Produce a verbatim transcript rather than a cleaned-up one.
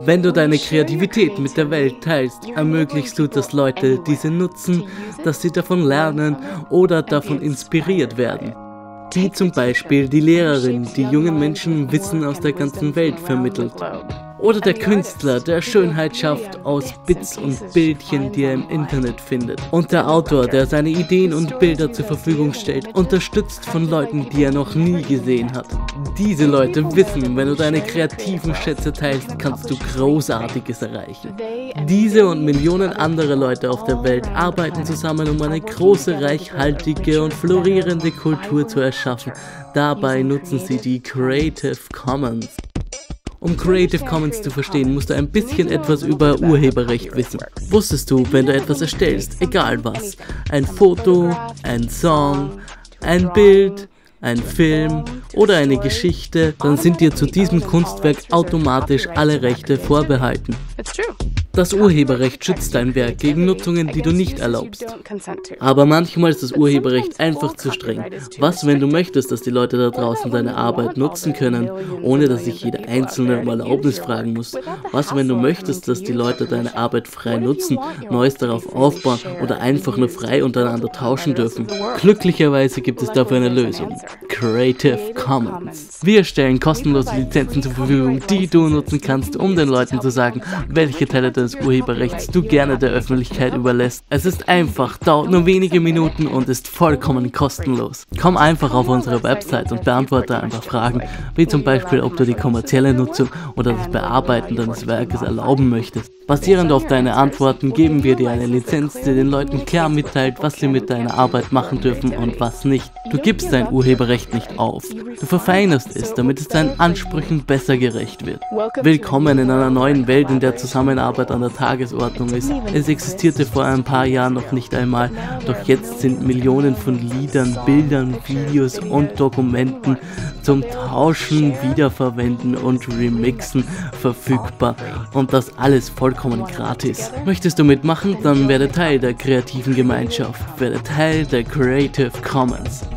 Wenn du deine Kreativität mit der Welt teilst, ermöglichst du, dass Leute diese nutzen, dass sie davon lernen oder davon inspiriert werden. Wie zum Beispiel die Lehrerin, die jungen Menschen Wissen aus der ganzen Welt vermittelt. Oder der Künstler, der Schönheit schafft aus Bits und Bildchen, die er im Internet findet. Und der Autor, der seine Ideen und Bilder zur Verfügung stellt, unterstützt von Leuten, die er noch nie gesehen hat. Diese Leute wissen, wenn du deine kreativen Schätze teilst, kannst du Großartiges erreichen. Diese und Millionen andere Leute auf der Welt arbeiten zusammen, um eine große, reichhaltige und florierende Kultur zu erschaffen. Dabei nutzen sie die Creative Commons. Um Creative Commons zu verstehen, musst du ein bisschen etwas über Urheberrecht wissen. Wusstest du, wenn du etwas erstellst, egal was, ein Foto, ein Song, ein Bild, ein Film oder eine Geschichte, dann sind dir zu diesem Kunstwerk automatisch alle Rechte vorbehalten. Das Urheberrecht schützt dein Werk gegen Nutzungen, die du nicht erlaubst. Aber manchmal ist das Urheberrecht einfach zu streng. Was, wenn du möchtest, dass die Leute da draußen deine Arbeit nutzen können, ohne dass sich jeder Einzelne um Erlaubnis fragen muss? Was, wenn du möchtest, dass die Leute deine Arbeit frei nutzen, Neues darauf aufbauen oder einfach nur frei untereinander tauschen dürfen? Glücklicherweise gibt es dafür eine Lösung. Creative Commons. Wir stellen kostenlose Lizenzen zur Verfügung, die du nutzen kannst, um den Leuten zu sagen, welche Teile des Urheberrechts du gerne der Öffentlichkeit überlässt. Es ist einfach, dauert nur wenige Minuten und ist vollkommen kostenlos. Komm einfach auf unsere Website und beantworte einfach Fragen, wie zum Beispiel, ob du die kommerzielle Nutzung oder das Bearbeiten deines Werkes erlauben möchtest. Basierend auf deine Antworten geben wir dir eine Lizenz, die den Leuten klar mitteilt, was sie mit deiner Arbeit machen dürfen und was nicht. Du gibst dein Urheberrecht nicht auf. Du verfeinerst es, damit es deinen Ansprüchen besser gerecht wird. Willkommen in einer neuen Welt, in der Zusammenarbeit an der Tagesordnung ist. Es existierte vor ein paar Jahren noch nicht einmal, doch jetzt sind Millionen von Liedern, Bildern, Videos und Dokumenten zum Tauschen, Wiederverwenden und Remixen verfügbar. Und das alles vollkommen gratis. Möchtest du mitmachen? Dann werde Teil der kreativen Gemeinschaft. Werde Teil der Creative Commons.